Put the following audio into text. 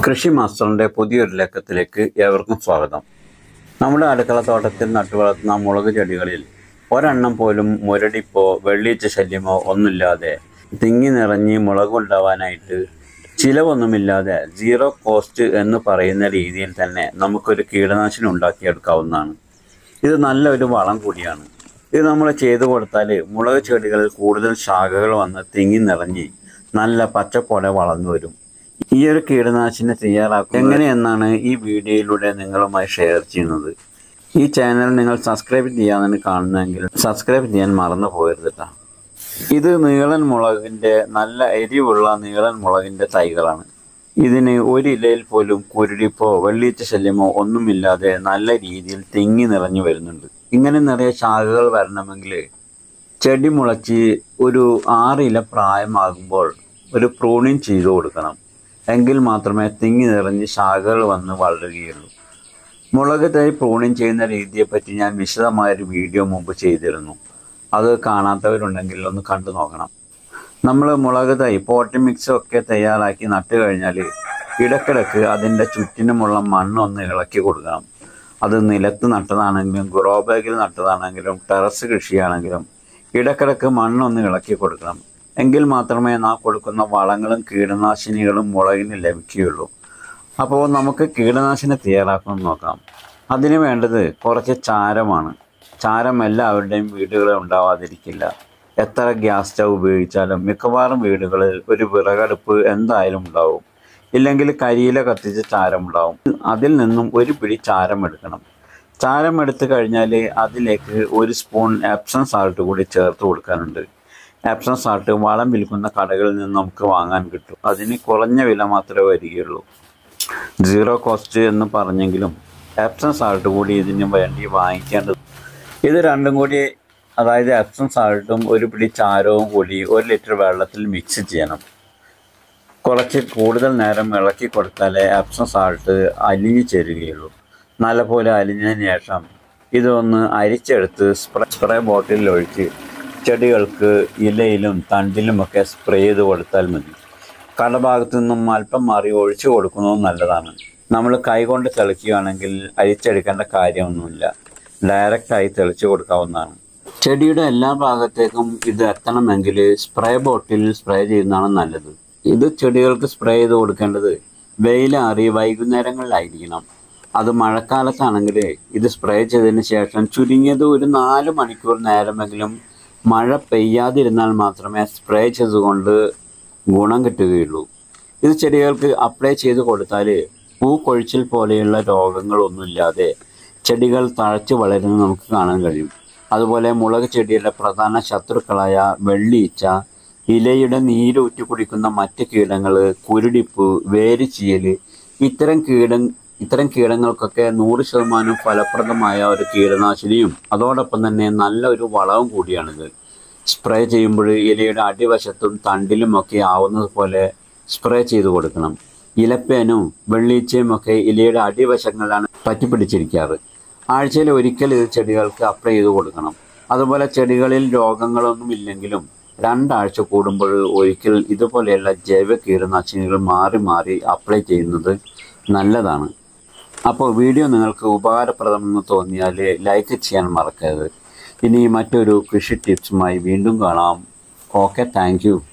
കൃഷി മാസ്റ്ററിൻ്റെ പുതിയൊരു ലക്കത്തിലേക്ക് ഏവർക്കും സ്വാഗതം. നമ്മുടെ അടുക്കളത്തോട്ടത്തിൽ നട്ടുവളർത്തുന്ന മുളക് ചെടികളിൽ ഒരെണ്ണം പോലും മുരടിപ്പോ വെള്ളീച്ച ശല്യമോ ഒന്നുമില്ലാതെ തിങ്ങി നിറഞ്ഞ് മുളകുണ്ടാവാനായിട്ട് ചിലവൊന്നുമില്ലാതെ സീറോ കോസ്റ്റ് എന്ന് പറയുന്ന രീതിയിൽ തന്നെ നമുക്കൊരു കീടനാശിനി ഉണ്ടാക്കിയെടുക്കാവുന്നതാണ്. ഇത് നല്ലൊരു വളം കൂടിയാണ്. ഇത് നമ്മൾ ചെയ്തു കൊടുത്താൽ മുളക് ചെടികളിൽ കൂടുതൽ ശാഖകൾ വന്ന് തിങ്ങി നിറഞ്ഞ് നല്ല പച്ചപ്പോടെ വളർന്നു വരും. ഈ ഒരു കീടനാശിനി തയ്യാറാക്കുക എങ്ങനെയെന്നാണ് ഈ വീഡിയോയിലൂടെ നിങ്ങളുമായി ഷെയർ ചെയ്യുന്നത്. ഈ ചാനൽ നിങ്ങൾ സബ്സ്ക്രൈബ് ചെയ്യാനാണ് കാണുന്നതെങ്കിൽ സബ്സ്ക്രൈബ് ചെയ്യാൻ മറന്നു പോകരുത് കേട്ടോ. ഇത് നീളൻ മുളകിൻ്റെ നല്ല എരിവുള്ള നീളൻ മുളകിൻ്റെ തൈകളാണ്. ഇതിന് ഒരു ഇലയിൽ പോലും കുരുടിപ്പോ വെള്ളീച്ച ശല്യമോ ഒന്നുമില്ലാതെ നല്ല രീതിയിൽ തിങ്ങി നിറഞ്ഞു വരുന്നുണ്ട്. ഇങ്ങനെ നിറയെ ശാഖകൾ വരണമെങ്കിൽ ചെടി മുളച്ച് ഒരു 6 ഇല പ്രായമാകുമ്പോൾ ഒരു പ്രൂണിങ് ചെയ്തു കൊടുക്കണം. എങ്കിൽ മാത്രമേ തിങ്ങി നിറഞ്ഞ് ശാഖകൾ വന്ന് വളരുകയുള്ളൂ. മുളക് തൈ പ്രൂണിങ് ചെയ്യുന്ന രീതിയെപ്പറ്റി ഞാൻ വിശദമായൊരു വീഡിയോ മുമ്പ് ചെയ്തിരുന്നു. അത് കാണാത്തവരുണ്ടെങ്കിൽ ഒന്ന് കണ്ടു നോക്കണം. നമ്മൾ മുളക് തൈ പോട്ടി മിക്സ് ഒക്കെ തയ്യാറാക്കി നട്ട് കഴിഞ്ഞാൽ ഇടക്കിടക്ക് അതിൻ്റെ ചുറ്റിനുമുള്ള മണ്ണൊന്ന് ഇളക്കി കൊടുക്കണം. അത് നിലത്ത് നട്ടതാണെങ്കിലും ഗ്രോ ബാഗിൽ നട്ടതാണെങ്കിലും ടെറസ് കൃഷിയാണെങ്കിലും ഇടക്കിടക്ക് മണ്ണൊന്ന് ഇളക്കി കൊടുക്കണം. എങ്കിൽ മാത്രമേ നാം കൊടുക്കുന്ന വളങ്ങളും കീടനാശിനികളും മുളകിന് ലഭിക്കുകയുള്ളൂ. അപ്പോൾ നമുക്ക് കീടനാശിനി തയ്യാറാക്കണം നോക്കാം. അതിന് വേണ്ടത് കുറച്ച് ചാരമാണ്. ചാരം എല്ലാവരുടെയും വീടുകളിൽ ഉണ്ടാവാതിരിക്കില്ല. എത്ര ഗ്യാസ് സ്റ്റവ് ഉപയോഗിച്ചാലും മിക്കവാറും വീടുകളിൽ ഒരു വിറകടുപ്പ് എന്തായാലും ഉണ്ടാവും. ഇല്ലെങ്കിൽ കരിയില കത്തിച്ച് ചാരം ഉണ്ടാവും. അതിൽ നിന്നും ഒരു പിടി ചാരം എടുക്കണം. ചാരം എടുത്തു കഴിഞ്ഞാൽ അതിലേക്ക് 1 സ്പൂൺ എപ്സം സാൾട്ട് കൂടി ചേർത്ത് കൊടുക്കാനുണ്ട്. എപ്സം സാൾട്ട് വളം വിൽക്കുന്ന കടകളിൽ നിന്ന് നമുക്ക് വാങ്ങാൻ കിട്ടും. അതിന് കുറഞ്ഞ വില മാത്രമേ വരികയുള്ളൂ. സീറോ കോസ്റ്റ് എന്ന് പറഞ്ഞെങ്കിലും എപ്സം സാൾട്ട് കൂടി ഇതിന് വേണ്ടി വാങ്ങിക്കേണ്ടത്. ഇത് രണ്ടും കൂടി, അതായത് എപ്സം സാൾട്ടും ഒരു പിടി ചാരവും കൂടി 1 ലിറ്റർ വെള്ളത്തിൽ മിക്സ് ചെയ്യണം. കുറച്ച് കൂടുതൽ നേരം ഇളക്കി കൊടുത്താലേ എപ്സം സാൾട്ട് അലിഞ്ഞു ചേരുകയുള്ളൂ. നല്ലപോലെ അലിഞ്ഞതിന് ശേഷം ഇതൊന്ന് അരിച്ചെടുത്ത് സ്പ്രേ ബോട്ടിലിൽ ഒഴിച്ച് ചെടികൾക്ക് ഇലയിലും തണ്ടിലുമൊക്കെ സ്പ്രേ ചെയ്ത് കൊടുത്താൽ മതി. കടഭാഗത്തു നിന്നും അല്പം മാറി ഒഴിച്ചു കൊടുക്കുന്നതും നല്ലതാണ്. നമ്മൾ കൈകൊണ്ട് തെളിക്കുകയാണെങ്കിൽ അരിച്ചെടുക്കേണ്ട കാര്യമൊന്നുമില്ല. ഡയറക്റ്റായി തെളിച്ചു കൊടുക്കാവുന്നതാണ്. ചെടിയുടെ എല്ലാ ഭാഗത്തേക്കും ഇത് എത്തണമെങ്കിൽ സ്പ്രേ ബോട്ടിൽ സ്പ്രേ ചെയ്യുന്നതാണ് നല്ലത്. ഇത് ചെടികൾക്ക് സ്പ്രേ ചെയ്ത് കൊടുക്കേണ്ടത് വെയിലാറി വൈകുന്നേരങ്ങളിലായിരിക്കണം. അത് മഴക്കാലത്താണെങ്കിൽ ഇത് സ്പ്രേ ചെയ്തതിന് ശേഷം ചുരുങ്ങിയത് ഒരു 4 മണിക്കൂർ നേരമെങ്കിലും മഴ പെയ്യാതിരുന്നാൽ മാത്രമേ സ്പ്രേ ചെയ്തുകൊണ്ട് ഗുണം കിട്ടുകയുള്ളൂ. ഇത് ചെടികൾക്ക് അപ്ലൈ ചെയ്ത് കൊടുത്താൽ പൂക്കൊഴിച്ചിൽ പോലെയുള്ള രോഗങ്ങളൊന്നുമില്ലാതെ ചെടികൾ തഴച്ച് വളരുന്നത് നമുക്ക് കാണാൻ കഴിയും. അതുപോലെ മുളക് ചെടിയുടെ പ്രധാന ശത്രുക്കളായ വെള്ളീച്ച, ഇലയുടെ നീരൂറ്റി കുടിക്കുന്ന മറ്റ് കീടങ്ങൾ, കുരുടിപ്പ്, വേരുചീയൽ, ഇത്തരം കീടങ്ങൾക്കൊക്കെ 100% ഫലപ്രദമായ ഒരു കീടനാശിനിയും അതോടൊപ്പം തന്നെ നല്ല ഒരു വളവും കൂടിയാണിത്. സ്പ്രേ ചെയ്യുമ്പോൾ ഇലയുടെ അടിവശത്തും തണ്ടിലുമൊക്കെ ആവുന്നത് പോലെ സ്പ്രേ ചെയ്ത് കൊടുക്കണം. ഇലപ്പേനും വെള്ളീച്ചയും ഒക്കെ ഇലയുടെ അടിവശങ്ങളിലാണ് പറ്റിപ്പിടിച്ചിരിക്കാറ്. ആഴ്ചയിൽ ഒരിക്കൽ ഇത് ചെടികൾക്ക് അപ്ലൈ ചെയ്ത് കൊടുക്കണം. അതുപോലെ ചെടികളിൽ രോഗങ്ങളൊന്നും ഇല്ലെങ്കിലും 2 ആഴ്ച കൂടുമ്പോൾ ഒരിക്കൽ ഇതുപോലെയുള്ള ജൈവ കീടനാശിനികൾ മാറി മാറി അപ്ലൈ ചെയ്യുന്നത് നല്ലതാണ്. അപ്പോൾ വീഡിയോ നിങ്ങൾക്ക് ഉപകാരപ്രദമെന്ന് തോന്നിയാൽ ലൈക്ക് ചെയ്യാൻ മറക്കരുത്. ഇനി മറ്റൊരു കൃഷി ടിപ്സുമായി വീണ്ടും കാണാം. Okay, thank U.